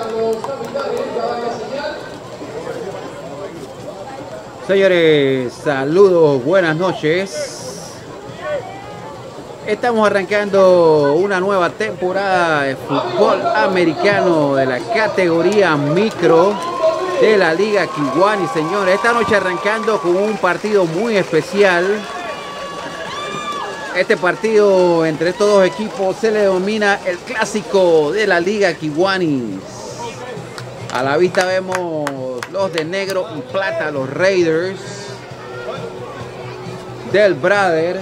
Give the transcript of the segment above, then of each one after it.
Señores, saludos, buenas noches. Estamos arrancando una nueva temporada de fútbol americano de la categoría micro de la Liga Kiwani, señores. Esta noche arrancando con un partido muy especial. Este partido entre estos dos equipos se le denomina el clásico de la Liga Kiwani. A la vista vemos los de negro y plata, los Raiders del Brother.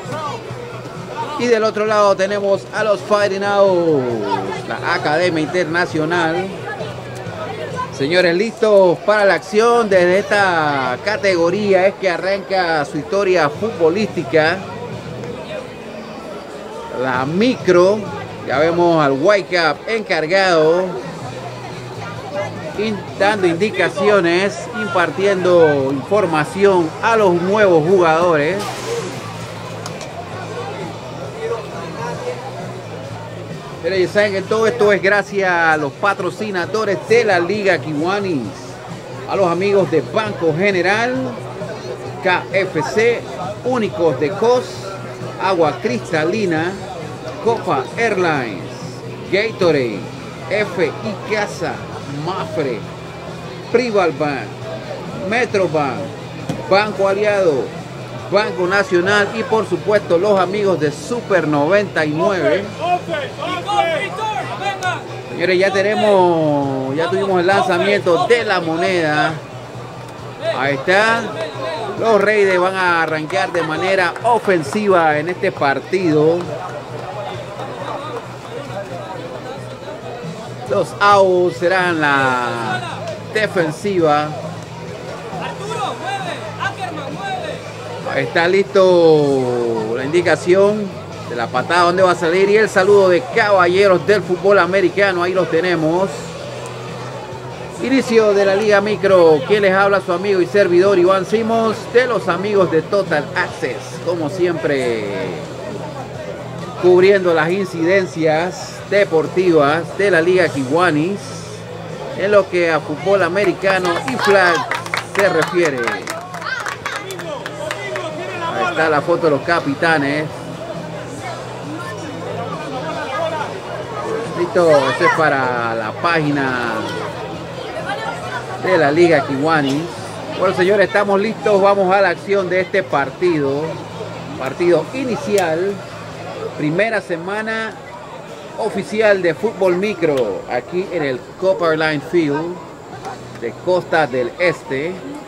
Y del otro lado tenemos a los Fighting Owls, la Academia Internacional. Señores, listos para la acción. Desde esta categoría es que arranca su historia futbolística. La micro, ya vemos al Whitecap encargado, dando indicaciones, impartiendo información a los nuevos jugadores. Pero ya saben que todo esto es gracias a los patrocinadores de la Liga Kiwani, a los amigos de Banco General, KFC, Únicos de COS, Agua Cristalina, Copa Airlines, Gatorade, F.I. Casa, Mafre, Privalbank, Metrobank, Banco Aliado, Banco Nacional y por supuesto los amigos de Super 99. Señores, ya tuvimos el lanzamiento de la moneda. Ahí está. Los Raiders van a arrancar de manera ofensiva en este partido. Los Owls serán la defensiva. Ahí está listo la indicación de la patada donde va a salir y el saludo de caballeros del fútbol americano. Ahí los tenemos. Inicio de la Liga Micro. Quien les habla, su amigo y servidor Iván Simos, de los amigos de Total Access. Como siempre, cubriendo las incidencias deportivas de la Liga Kiwani en lo que a fútbol americano y flag se refiere. Ahí está la foto de los capitanes. Listo, esto es para la página de la Liga Kiwani. Bueno, señores, estamos listos. Vamos a la acción de este partido. Partido inicial. Primera semana oficial de fútbol micro aquí en el Copa Airlines Field de Costa del Este.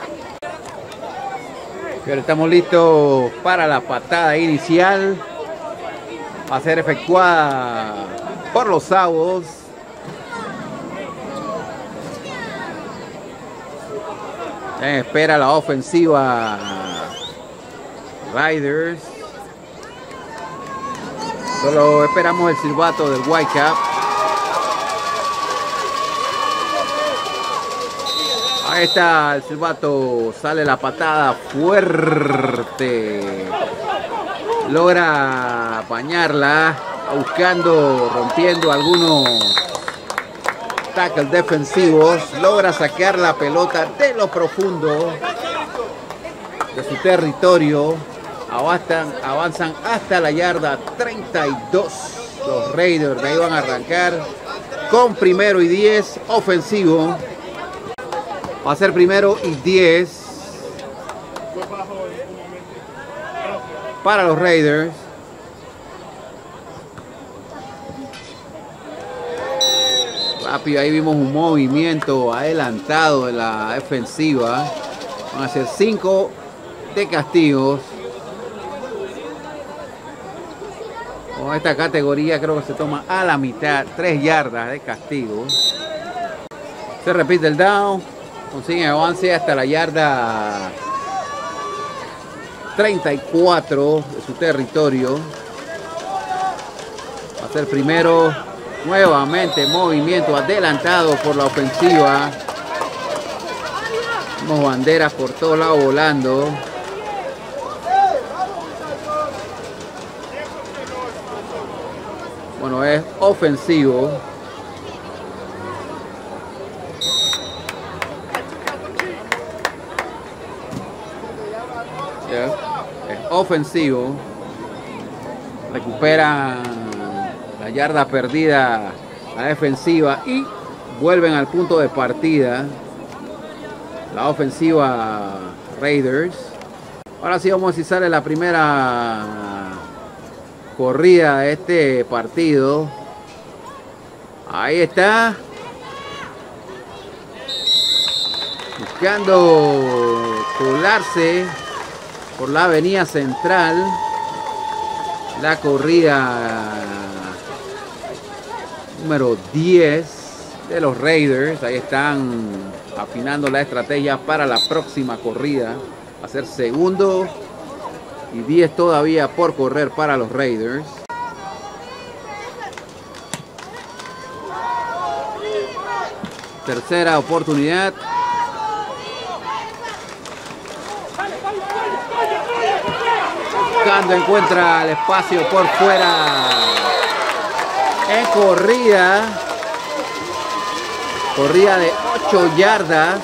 Pero estamos listos para la patada inicial. Va a ser efectuada por los Owls. Espera la ofensiva Raiders. Solo esperamos el silbato del Whitecap. Ahí está el silbato. Sale la patada fuerte. Logra apañarla. Buscando, rompiendo algunos tackles defensivos. Logra sacar la pelota de lo profundo de su territorio. Avanzan hasta la yarda 32. Los Raiders de ahí van a arrancar con 1º y 10 ofensivo. Va a ser 1º y 10 para los Raiders. Rápido, ahí vimos un movimiento adelantado de la defensiva. Van a ser 5 de castigos. Con esta categoría creo que se toma a la mitad, 3 yardas de castigo. Se repite el down. Consiguen avance hasta la yarda 34 de su territorio. Va a ser 1º. Nuevamente movimiento adelantado por la ofensiva. Vemos banderas por todos lados volando. Bueno, es ofensivo. ofensivo. Recuperan la yarda perdida la defensiva y vuelven al punto de partida la ofensiva Raiders. Ahora sí vamos a ver si sale la primera corrida de este partido. Ahí está. Buscando colarse por la avenida central. La corrida número 10 de los Raiders. Ahí están afinando la estrategia para la próxima corrida. Va a ser segundo y 10 todavía por correr para los Raiders. Tercera oportunidad. Buscando, encuentra el espacio por fuera. En corrida. Corrida de 8 yardas.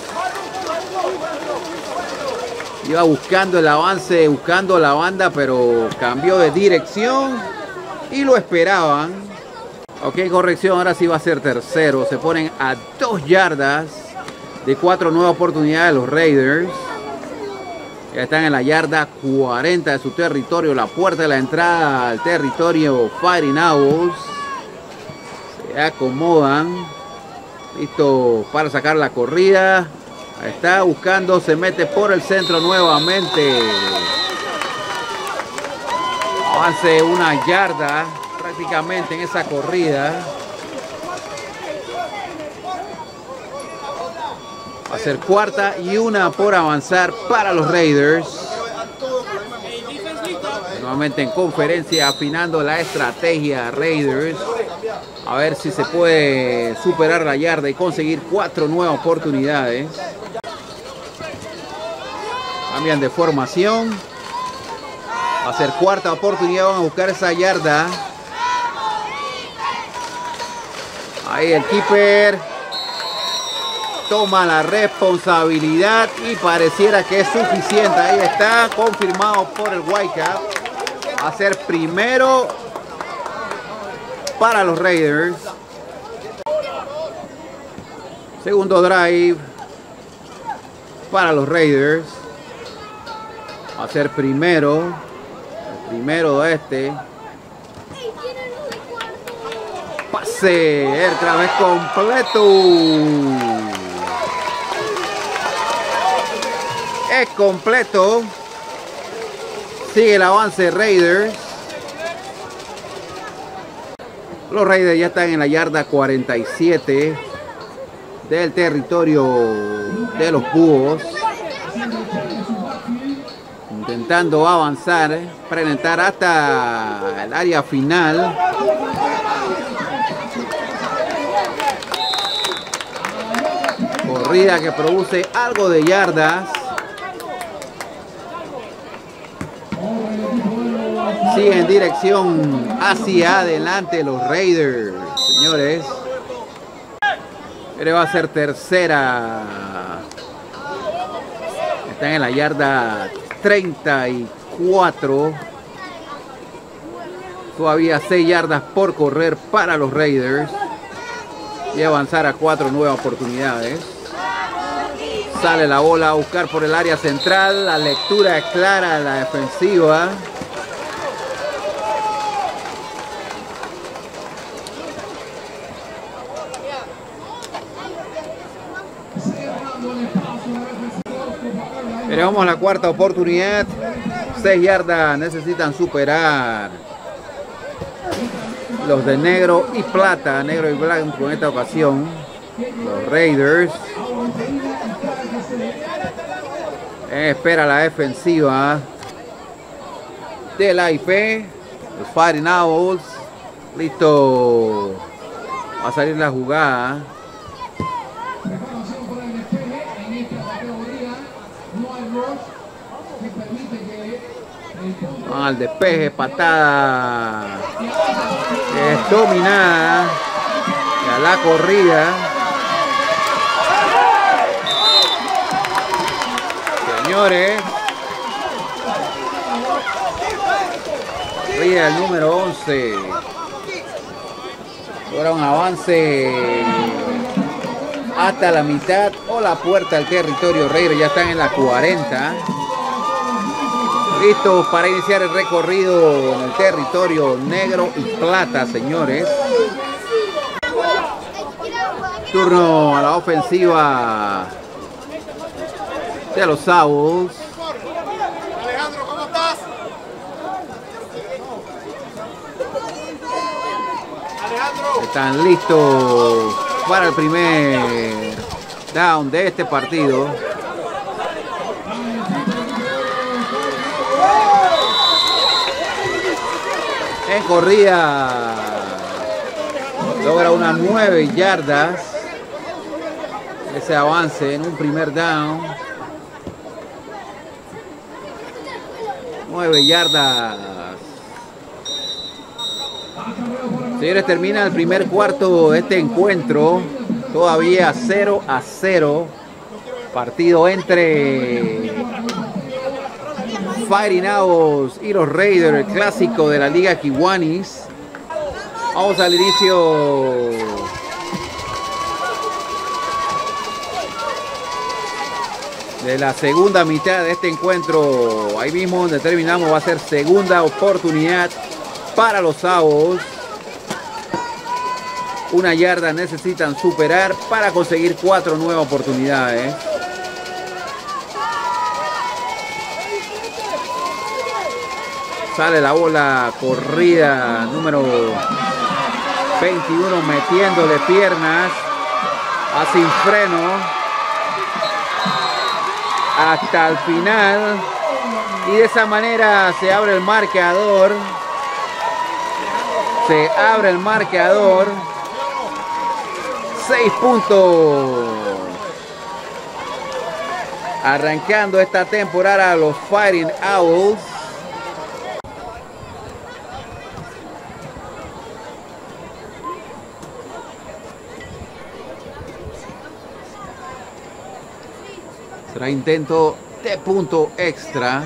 Iba buscando el avance, buscando la banda, pero cambió de dirección y lo esperaban. Ok, corrección, ahora sí va a ser tercero. Se ponen a 2 yardas de 4 nuevas oportunidades los Raiders. Ya están en la yarda 40 de su territorio. La puerta de la entrada al territorio Fighting Owls. Se acomodan. Listo para sacar la corrida. Ahí está buscando, se mete por el centro nuevamente. Avance 1 yarda prácticamente en esa corrida. Va a ser 4ª y 1 por avanzar para los Raiders. Nuevamente en conferencia afinando la estrategia Raiders. A ver si se puede superar la yarda y conseguir 4 nuevas oportunidades. Cambian de formación. Va a ser 4ª oportunidad. Van a buscar esa yarda. Ahí el keeper toma la responsabilidad y pareciera que es suficiente. Ahí está, confirmado por el Whitecap. Va a ser primero para los Raiders. Segundo drive para los Raiders. Va a ser primero. El primero de este. Pase. El través completo. Es completo. Sigue el avance Raiders. Los Raiders ya están en la yarda 47 del territorio de los Búhos. Intentando avanzar para entrar hasta el área final. Corrida que produce algo de yardas. Sigue en dirección hacia adelante los Raiders, señores. Pero va a ser tercera. Están en la yarda 34. Todavía 6 yardas por correr para los Raiders. Y avanzar a 4 nuevas oportunidades. Sale la bola a buscar por el área central. La lectura es clara de la defensiva. Pero vamos a la 4ª oportunidad. 6 yardas necesitan superar los de negro y plata. Negro y blanco en esta ocasión. Los Raiders. Espera la defensiva de la IP. Los Fighting Owls. Listo. Va a salir la jugada. Al despeje, patada es dominada y a la corrida. Señores, corrida el número 11. Ahora un avance hasta la mitad o la puerta al territorio Raider. Ya están en la 40. Listos para iniciar el recorrido en el territorio negro y plata, señores. Turno a la ofensiva de los Owls. Alejandro, ¿cómo estás? Alejandro. Están listos para el primer down de este partido. En corrida logra unas 9 yardas. Ese avance en un primer down. 9 yardas. Señores, termina el primer cuarto de este encuentro. Todavía 0-0. Partido entre Fighting Owls y los Raiders, el clásico de la Liga Kiwanis. Vamos al inicio de la segunda mitad de este encuentro. Ahí mismo donde terminamos va a ser segunda oportunidad para los Owls. 1 yarda necesitan superar para conseguir 4 nuevas oportunidades. Sale la bola corrida número 21 metiéndole piernas a sin freno hasta el final, y de esa manera se abre el marcador. Se abre el marcador. 6 puntos. Arrancando esta temporada los Fighting Owls. Será intento de punto extra.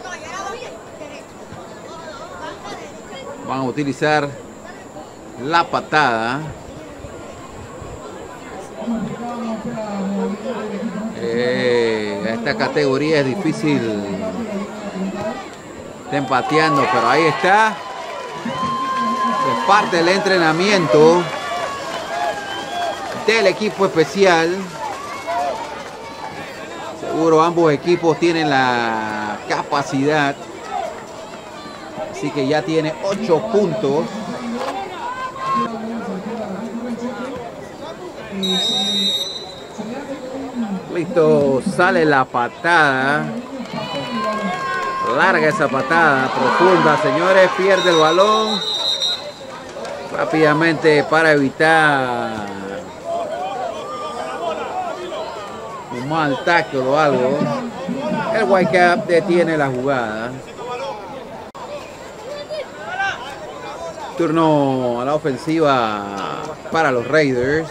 Van a utilizar la patada. Esta categoría es difícil de empateando, pero ahí está. Es parte del entrenamiento del equipo especial. Seguro ambos equipos tienen la capacidad. Así que ya tiene 8 puntos. Listo, sale la patada. Larga esa patada, profunda, señores. Pierde el balón. Rápidamente para evitar un mal tackle o algo. El Whitecap detiene la jugada. Turno a la ofensiva para los Raiders.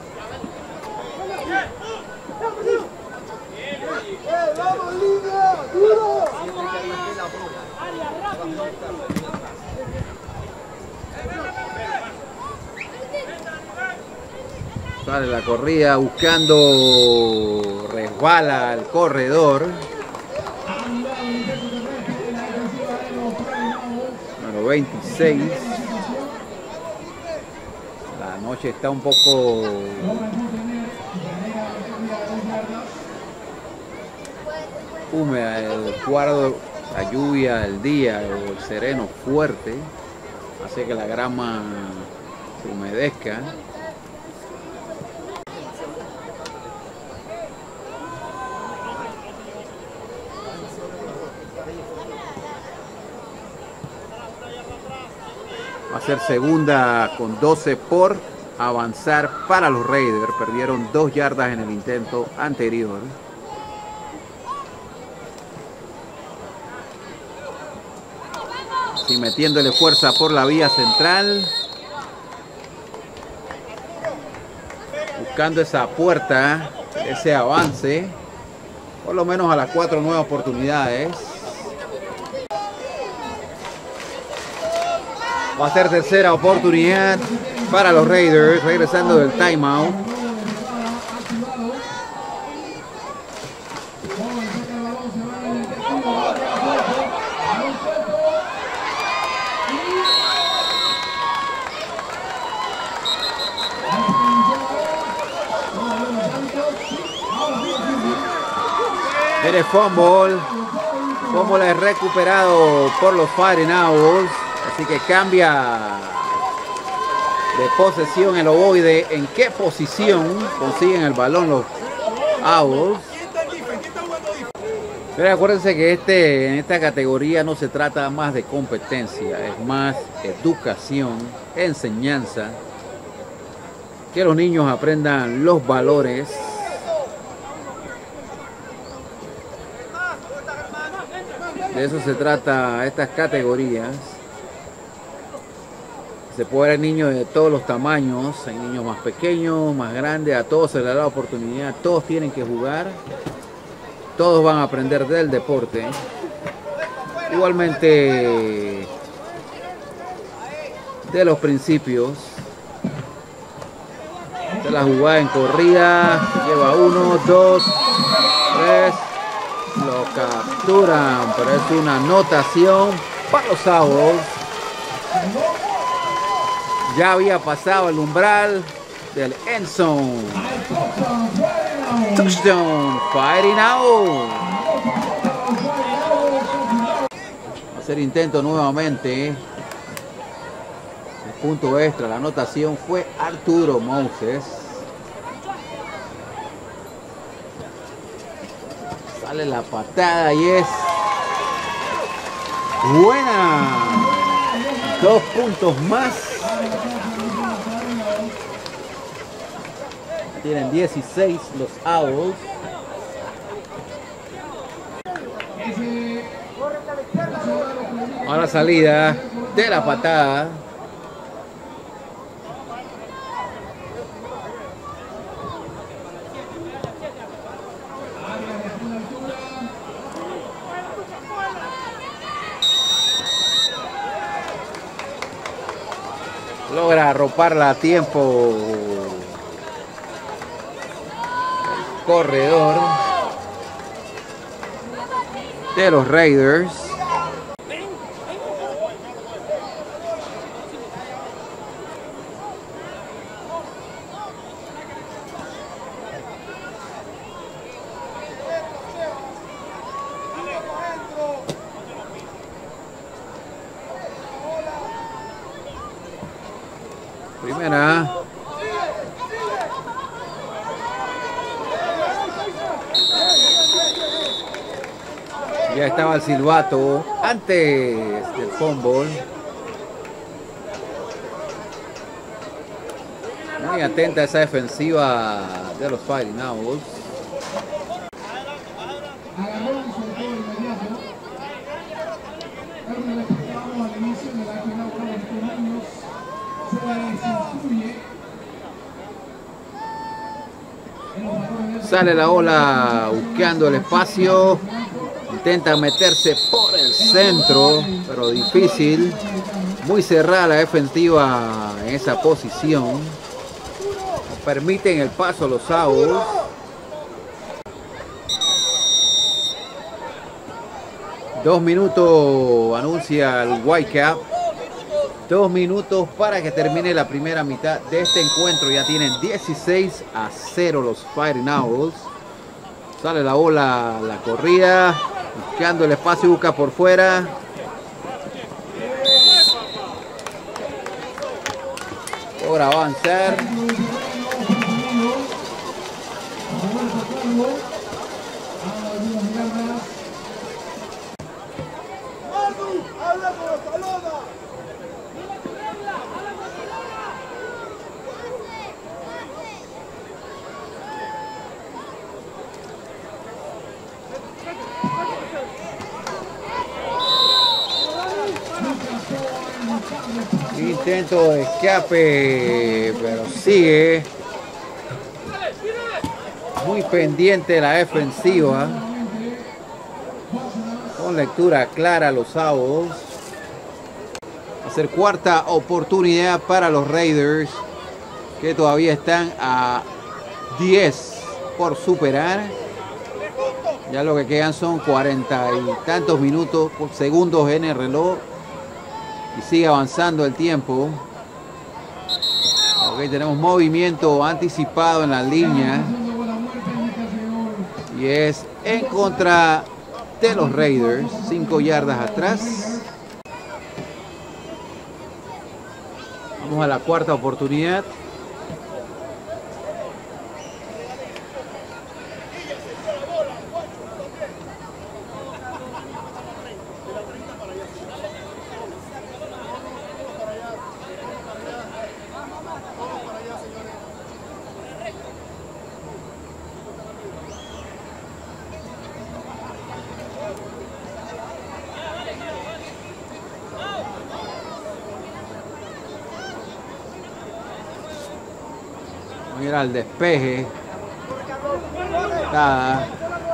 Sale la corrida buscando, resbala el corredor. Número 26. La noche está un poco húmeda, el cuadro, la lluvia, el día, el sereno fuerte hace que la grama se humedezca. Va a ser segunda con 12 por avanzar para los Raiders. Perdieron 2 yardas en el intento anterior. Sí, metiéndole fuerza por la vía central. Buscando esa puerta, ese avance. Por lo menos a las 4 nuevas oportunidades. Va a ser tercera oportunidad para los Raiders, regresando del timeout. El fumble es recuperado por los Fighting Owls, así que cambia de posesión el ovoide. ¿En qué posición consiguen el balón los Owls? Pero acuérdense que en esta categoría no se trata más de competencia, es más educación, enseñanza, que los niños aprendan los valores. De eso se trata estas categorías. Se puede ver niños de todos los tamaños, hay niños más pequeños, más grandes, a todos se les da la oportunidad, todos tienen que jugar, todos van a aprender del deporte. Igualmente de los principios de la jugada en corrida, lleva 1, 2, 3. Lo capturan, pero es una anotación para los Owls. Ya había pasado el umbral del end zone. Touchdown, Fighting Owls. Va a hacer intento nuevamente. El punto extra, la anotación fue Arturo Moses. Sale la patada y es buena. 2 puntos más. Tienen 16 los Owls. Ahora salida de la patada. Logra arroparla a tiempo el corredor de los Raiders. Primera. Ya estaba el silbato antes del fumble. Muy atenta a esa defensiva de los Fighting Owls. Sale la ola buscando el espacio. Intenta meterse por el centro, pero difícil. Muy cerrada la defensiva en esa posición. Permiten el paso a los Owls. Dos minutos anuncia el Whitecap. 2 minutos para que termine la primera mitad de este encuentro. Ya tienen 16-0 los Fighting Owls. Sale la bola, la corrida, buscando el espacio, busca por fuera. Logra avanzar. Intento de escape, pero sigue muy pendiente la defensiva. Con lectura clara los Owls. ser cuarta oportunidad para los Raiders, que todavía están a 10 por superar. Ya lo que quedan son 40 y tantos minutos, segundos en el reloj. Y sigue avanzando el tiempo. Ok, tenemos movimiento anticipado en la línea. Y es en contra de los Raiders. 5 yardas atrás. Vamos a la cuarta oportunidad. Mira el despeje. Nada.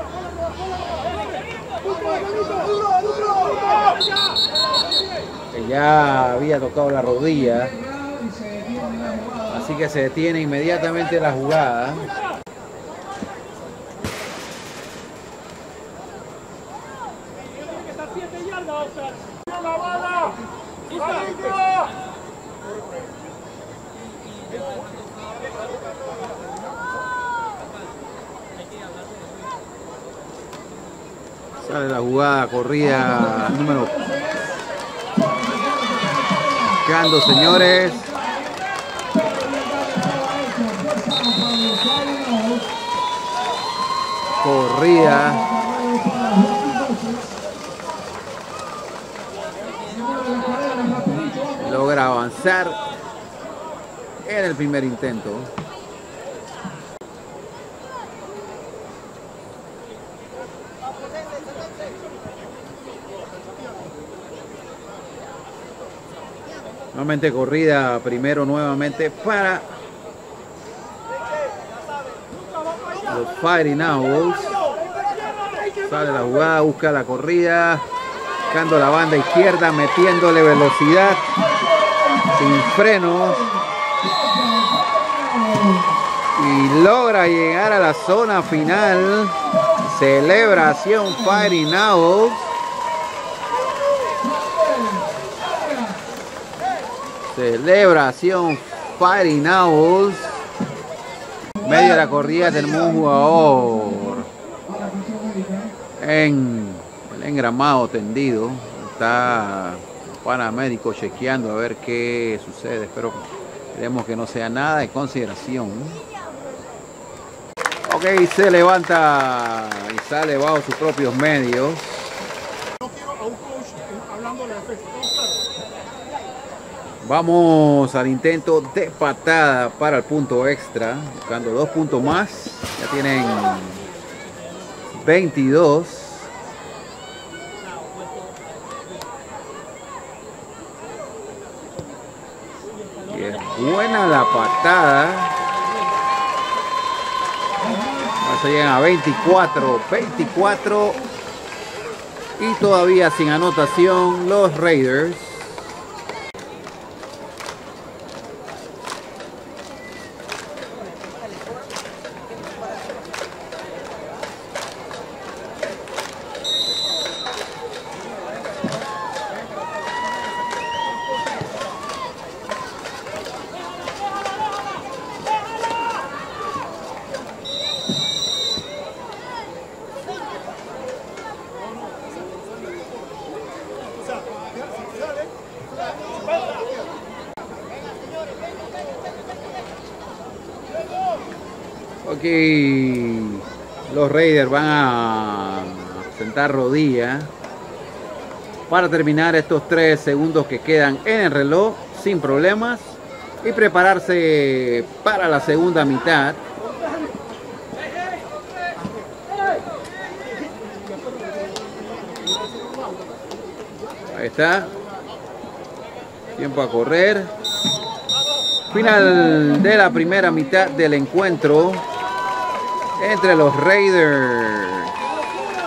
Que ya había tocado la rodilla. Así que se detiene inmediatamente la jugada. Sale la jugada corrida número. Buscando, señores. Corrida. Logra avanzar en el primer intento. Nuevamente corrida primero nuevamente para los Fighting Owls. Sale la jugada, busca la corrida, buscando la banda izquierda, metiéndole velocidad sin frenos y logra llegar a la zona final. Celebración Fighting Owls. Celebración Fighting Owls. Medio de la corrida tenemos un jugador en el engramado tendido. Está el paramédico chequeando a ver qué sucede. Espero que no sea nada de consideración. Ok, se levanta y sale bajo sus propios medios. Vamos al intento de patada para el punto extra, buscando 2 puntos más. Ya tienen 22. Y es buena la patada. Ahora se llegan a 24. Y todavía sin anotación los Raiders. Ok, los Raiders van a sentar rodilla para terminar estos 3 segundos que quedan en el reloj sin problemas y prepararse para la segunda mitad. Ahí está. Tiempo a correr. Final de la primera mitad del encuentro entre los Raiders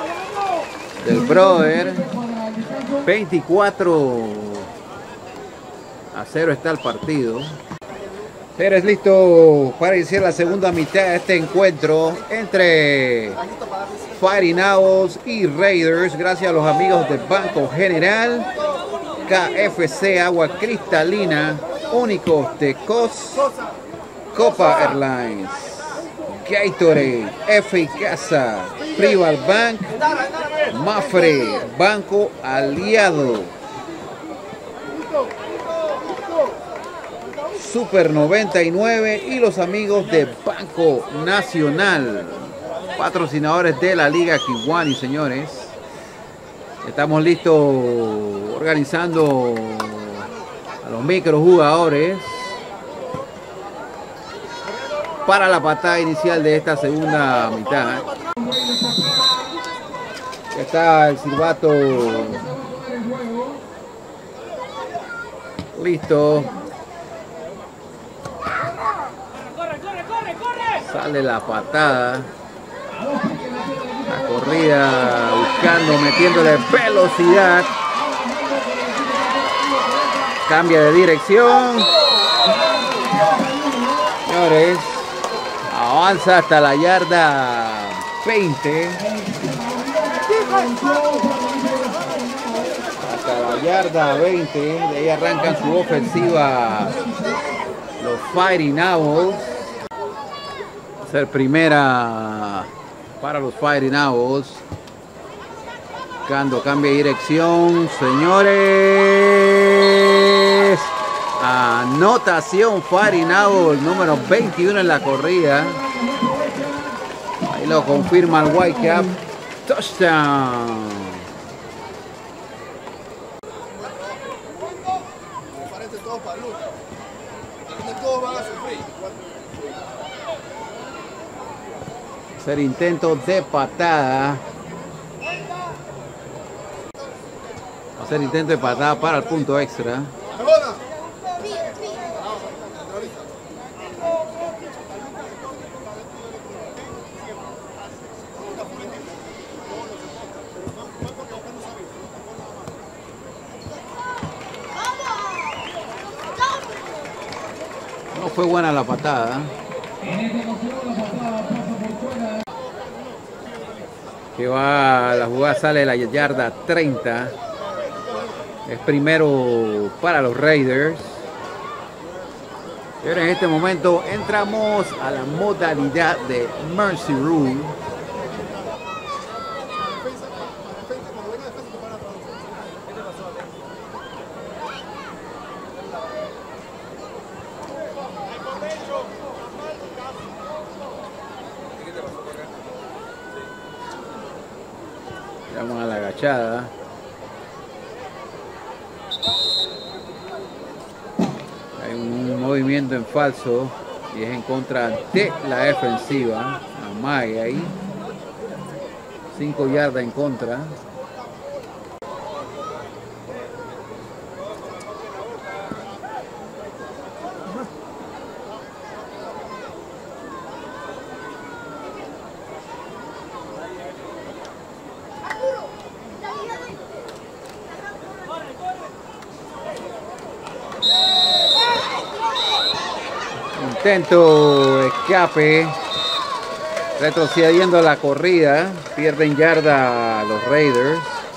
del Brother. 24 A 0 está el partido. Eres listo para iniciar la segunda mitad de este encuentro entre Fighting Owls y Raiders. Gracias a los amigos del Banco General, KFC, agua cristalina, Únicos de COS, Copa Airlines, Gatorade, F Casa, Prival Bank, Mafre, Banco Aliado, Super 99 y los amigos de Banco Nacional, patrocinadores de la Liga Kiwani, señores. Estamos listos organizando a los microjugadores para la patada inicial de esta segunda mitad. Está el silbato listo. Sale la patada. La corrida buscando, metiéndole velocidad. Cambia de dirección. Señores, avanza hasta la yarda 20. Hasta la yarda 20. De ahí arrancan su ofensiva los Fighting Owls. Ser primera para los Fighting Owls. Buscando, cambia de dirección, señores. Anotación Fighting Owls, número 21 en la corrida. Ahí lo confirma el Whitecap. Touchdown. Hacer intento de patada. Hacer intento de patada para el punto extra. No fue buena la patada. Que va, la jugada sale de la yarda 30. Es primero para los Raiders. Y ahora en este momento entramos a la modalidad de Mercy Rule. Vamos a la agachada. Hay un movimiento en falso y es en contra de la defensiva. Amague ahí. 5 yardas en contra. Intento escape, retrocediendo la corrida, pierden yarda los Raiders.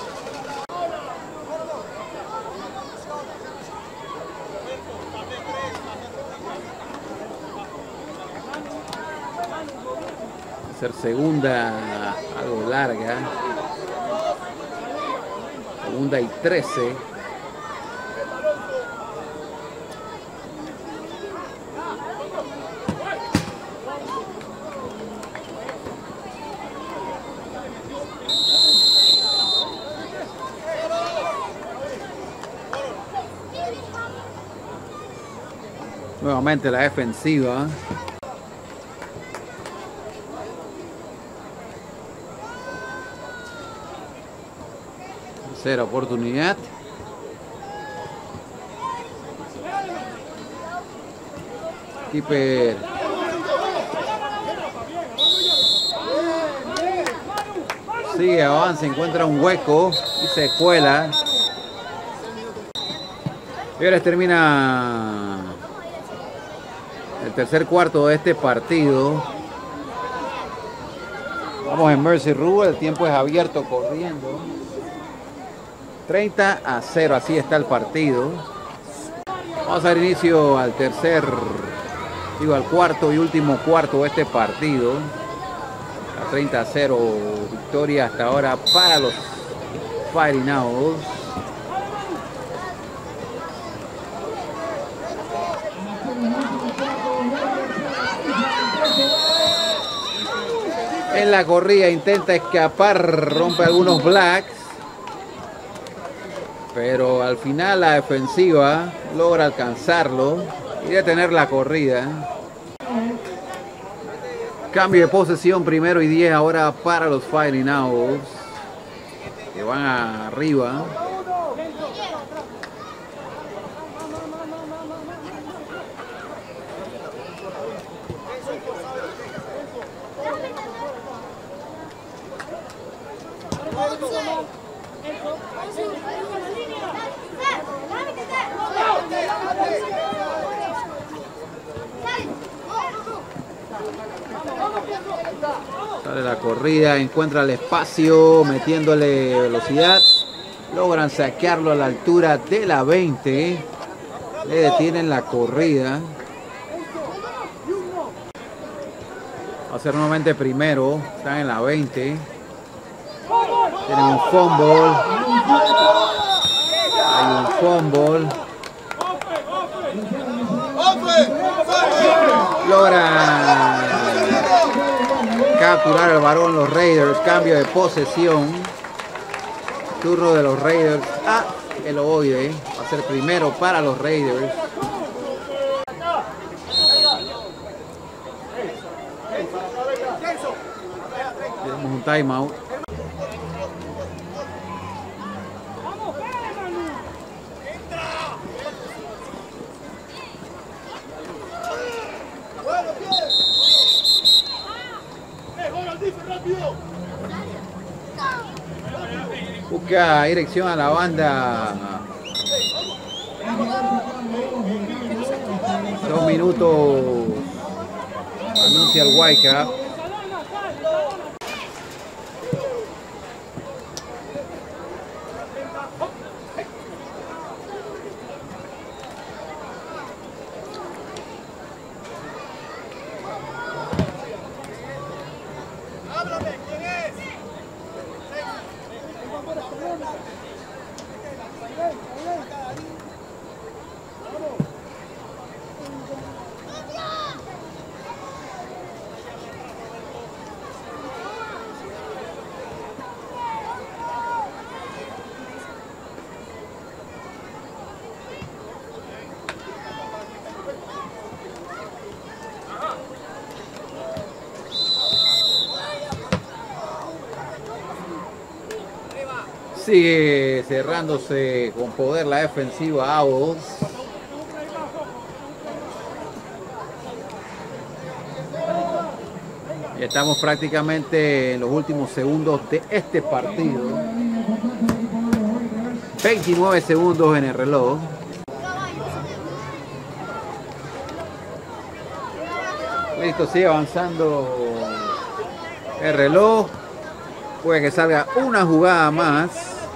Va a ser segunda, algo larga, segunda y 13. Nuevamente la defensiva. Tercera oportunidad. Keeper. Sigue, avanza, encuentra un hueco y se cuela. Y ahora termina el tercer cuarto de este partido. Vamos en Mercy Rule, el tiempo es abierto corriendo. 30-0, así está el partido. Vamos a dar inicio al al cuarto y último cuarto de este partido. A 30-0, victoria hasta ahora para los Fighting Owls. En la corrida intenta escapar, rompe algunos blacks, pero al final la defensiva logra alcanzarlo y detener la corrida. Cambio de posesión, primero y 10 ahora para los Fighting Owls, que van arriba. Sale la corrida, encuentra el espacio, metiéndole velocidad. Logran saquearlo a la altura de la 20. Le detienen la corrida. Va a ser nuevamente primero. Están en la 20. Tienen un fumble. Hay un fumble. Logran capturar el balón los Raiders. Cambio de posesión. Turno de los Raiders a el ovoide. Va a ser primero para los Raiders. Tenemos un timeout. Busca dirección a la banda. 2 minutos. Anuncia el Whitecap. Sigue cerrándose con poder la defensiva Owls. Estamos prácticamente en los últimos segundos de este partido. 29 segundos en el reloj. Listo, sigue avanzando el reloj. Puede que salga una jugada más.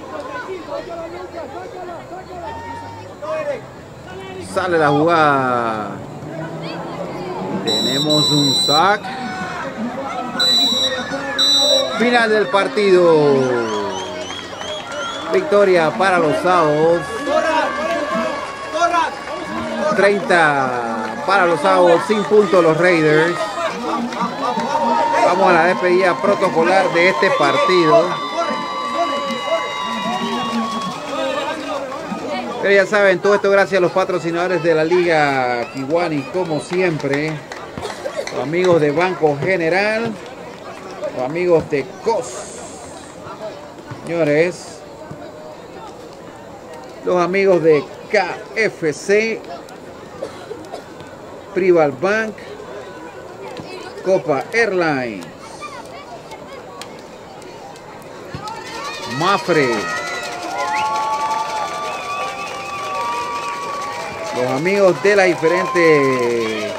Sale la jugada. Tenemos un sack. Final del partido. Victoria para los Owls. 30 para los Owls, sin puntos los Raiders. Vamos a la despedida protocolar de este partido. Pero ya saben, todo esto gracias a los patrocinadores de la Liga Kiwanis, como siempre. Los amigos de Banco General. Los amigos de COS. Señores. Los amigos de KFC. Prival Bank. Copa Airlines. Mafre. los amigos de las diferentes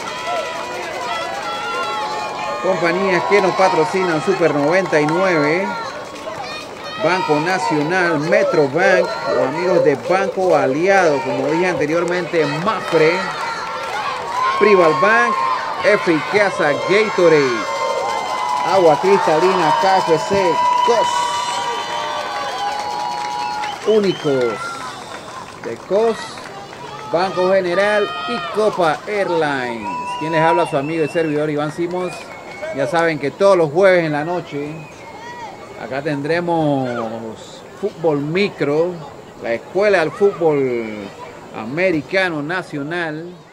compañías que nos patrocinan: Super 99, Banco Nacional, Metrobank, los amigos de Banco Aliado, como dije anteriormente, Mapfre, Prival Bank, F y Casa, Gatorade, Agua Cristalina, KFC, COS, Únicos de COS, Banco General y Copa Airlines. Quien les habla, su amigo y servidor Iván Simos. Ya saben que todos los jueves en la noche acá tendremos Fútbol Micro, la escuela del fútbol americano nacional.